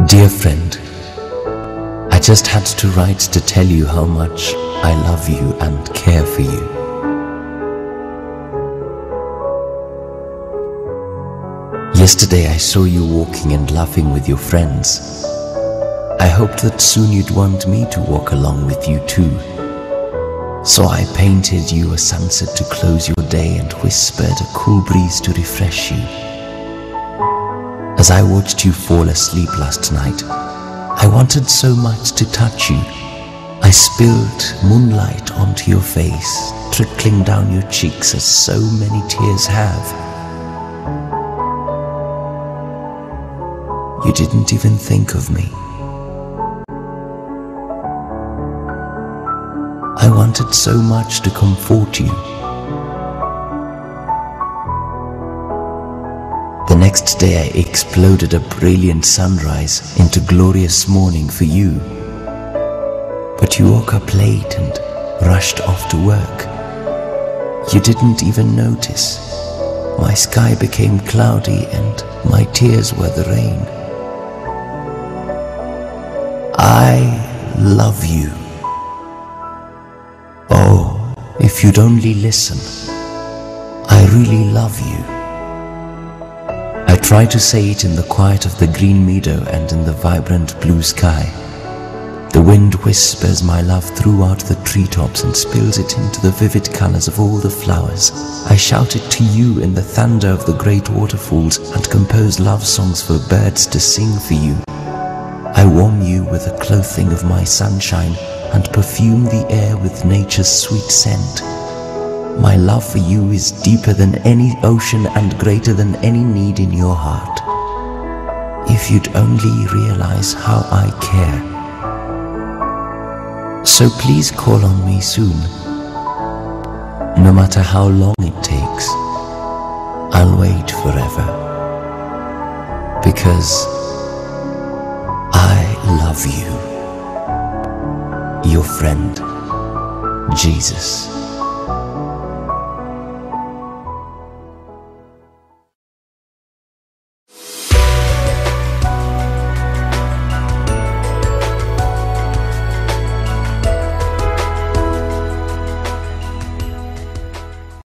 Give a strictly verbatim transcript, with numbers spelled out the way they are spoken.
Dear friend, I just had to write to tell you how much I love you and care for you. Yesterday I saw you walking and laughing with your friends. I hoped that soon you'd want me to walk along with you too. So I painted you a sunset to close your day and whispered a cool breeze to refresh you. As I watched you fall asleep last night, I wanted so much to touch you. I spilled moonlight onto your face, trickling down your cheeks as so many tears have. You didn't even think of me. I wanted so much to comfort you. The next day I exploded a brilliant sunrise into glorious morning for you. But you woke up late and rushed off to work. You didn't even notice. My sky became cloudy and my tears were the rain. I love you. Oh, if you'd only listen. I really love you. I try to say it in the quiet of the green meadow and in the vibrant blue sky. The wind whispers my love throughout the treetops and spills it into the vivid colors of all the flowers. I shout it to you in the thunder of the great waterfalls and compose love songs for birds to sing for you. I warm you with the clothing of my sunshine and perfume the air with nature's sweet scent. My love for you is deeper than any ocean and greater than any need in your heart. If you'd only realize how I care. So please call on me soon. No matter how long it takes, I'll wait forever. Because I love you. Your friend, Jesus.